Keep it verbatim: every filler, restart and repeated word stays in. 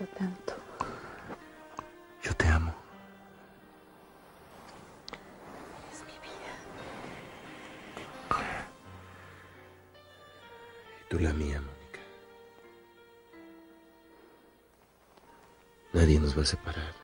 quiero tanto. Yo te amo. Es mi vida. Y tú la mía, Mónica. Nadie nos va a separar.